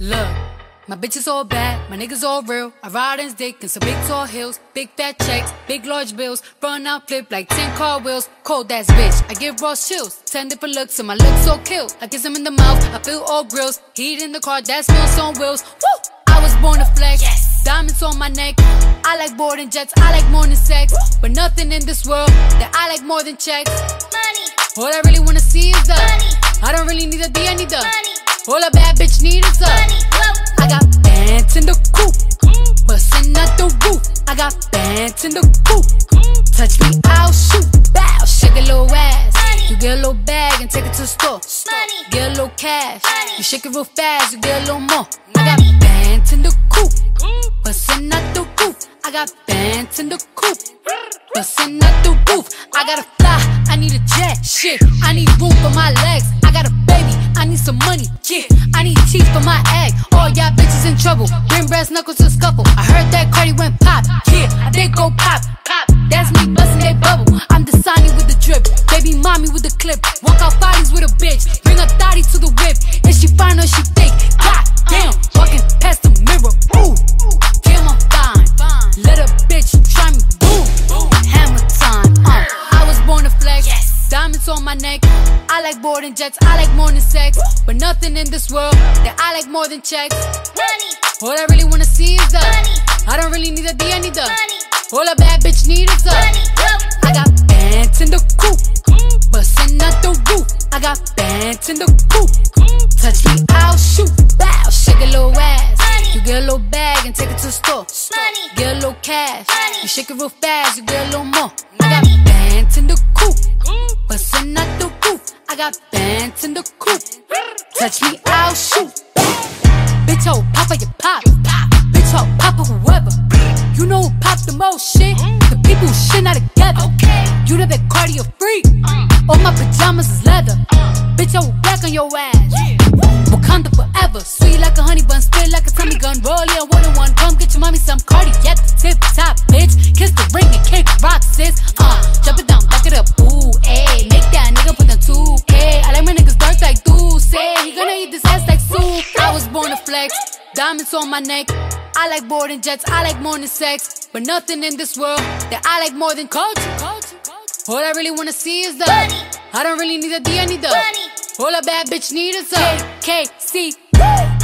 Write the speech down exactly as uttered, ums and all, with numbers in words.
Look, my bitch is all bad, my niggas all real. I ride in dick in some big tall hills, big fat checks, big large bills. Run out, flip like ten cartwheels. Cold ass bitch, I give raw chills. Ten different looks and my looks so kill. I kiss him in the mouth, I feel all grills. Heat in the car, that smells on wheels. Woo! I was born to flex, yes. Diamonds on my neck. I like boarding jets, I like more than sex. But nothing in this world that I like more than checks. Money. All I really wanna see is the money. I don't really need a D, I need the money. All a bad bitch need is the money. I got bands in the coupe, bustin' out the roof. I got bands in the coupe. Touch me, I'll shoot. Bow, shake a little ass. Money. You get a little bag and take it to the store. Money. Get a little cash. Money. You shake it real fast, you get a little more. Money. I got bands in the coupe, bustin' out the roof. I got bands in the coupe, bustin' out the roof. I gotta fly, I need a jet. Shit, I need room for my legs. I got a baby, I need some money. Yeah, I need teeth for my egg. All y'all bitches in trouble, bring brass knuckles to scuffle. I heard that Cardi went pop. Yeah, I did go pop, pop. That's me bustin' that bubble. I'm the Sonny with the drip, baby mommy with the clip. Walk out bodies with a bitch, bring a thotty to the whip. Is she fine or she fake? God damn, walking past the mirror. Ooh, damn I'm fine. Let a bitch try me. Boom, hammer time. Uh, I was born to flex. Diamonds on my neck. I like boarding jets, I like more than sex. But nothing in this world that I like more than checks. Money. All I really wanna see is the money. I don't really need a D, I need the money. All a bad bitch need is the money. I got bands in the coupe, bustin' out the roof. I got bands in the coupe. Touch me, I'll shoot. Bow, shake a little ass. Money. You get a little bag and take it to the store. Money. Get a little cash. Money. You shake it real fast, you get a little more. Money. I got bands in the coupe, bustin' out the roof. I got bands in the coupe. Touch me, I'll shoot. Bitch, oh, papa, you pop. Bitch, oh, papa, whoever. You know who pop the most shit? The people who shit not together. You the big Cardi a freak. All my pajamas is leather. Bitch, I will black on your ass. Wakanda forever. Sweet like a honey bun, spit like a tummy gun. Roll in one and one. Come get your mommy some Cardi at the tip top, bitch. Kiss the ring and kick rock, sis. Uh, jump it down, back it up. Ooh, ayy. Make that nigga put the two K. I like my niggas dark like do say. He gonna eat this ass like soup. I was born to flex. Diamonds on my neck. I like boarding jets, I like more than sex. But nothing in this world that I like more than culture. All I really wanna see is the money. I don't really need a D, I need the money. All a bad bitch need is a K K C.